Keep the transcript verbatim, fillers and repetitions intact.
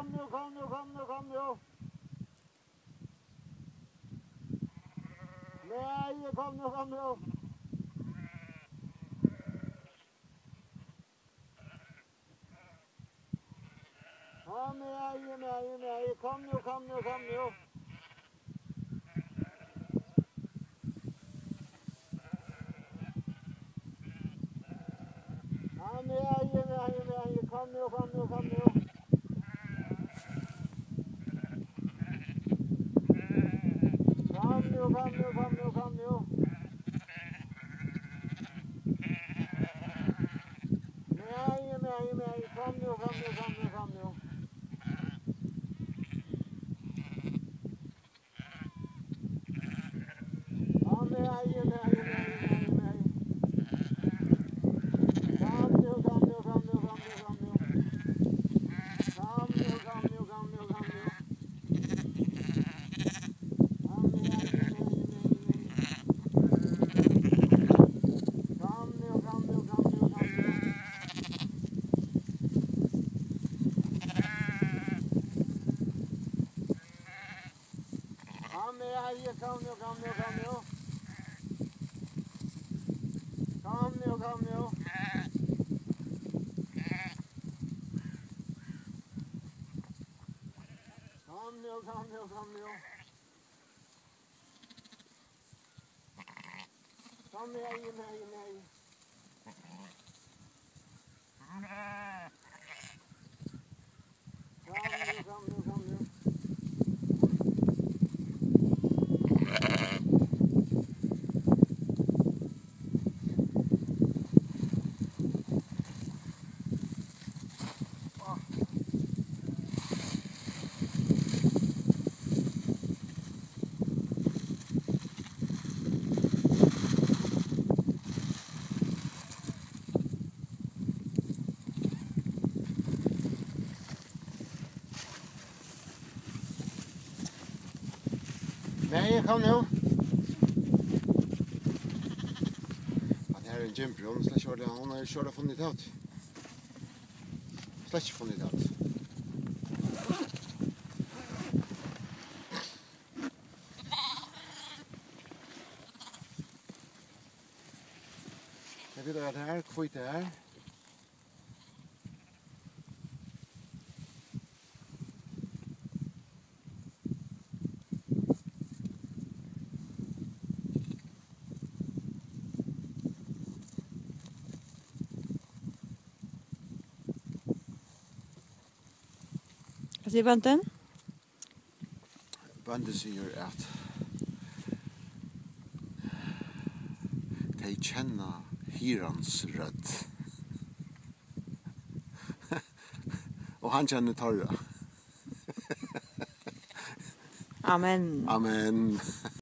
kom nu, kom nu, kom nu, kom nu. Nej, kom nu, kom nu. Kom med, med, med, kom nu, kom nu, kom nu. Kom med, med, med, kom nu, kom nu, kom nu. Kom nu, kom nu, kom nu, kom nu. Nej, nej, nej, kom nu, kom nu, kom nu, kom nu. Kom med, nej, nej, nej, nej. Kom nu, kom nu, kom nu, kom nu, kom nu. Kom nu, kom nu, kom nu, kom nu. Kom med, nej, nej, nej, nej. Kom nu, kom nu, kom nu, kom nu. Kom med, nej, kom nu, kom nu, kom nu. Kom nu, kom nu. Kom nu, kom nu, kom nu. Kom med, nej, nej, nej. Kom nu, kom nu, kom nu. Nej, kom nu. Han är en jumper, hon släcker kört det. Hon har kört det funnit ut. Släcker funnit ut. Jag vet att det här, skit det här. Vad säger bönten? Bönten säger att de känner hirans rödd. Och han känner torra. Amen. Amen.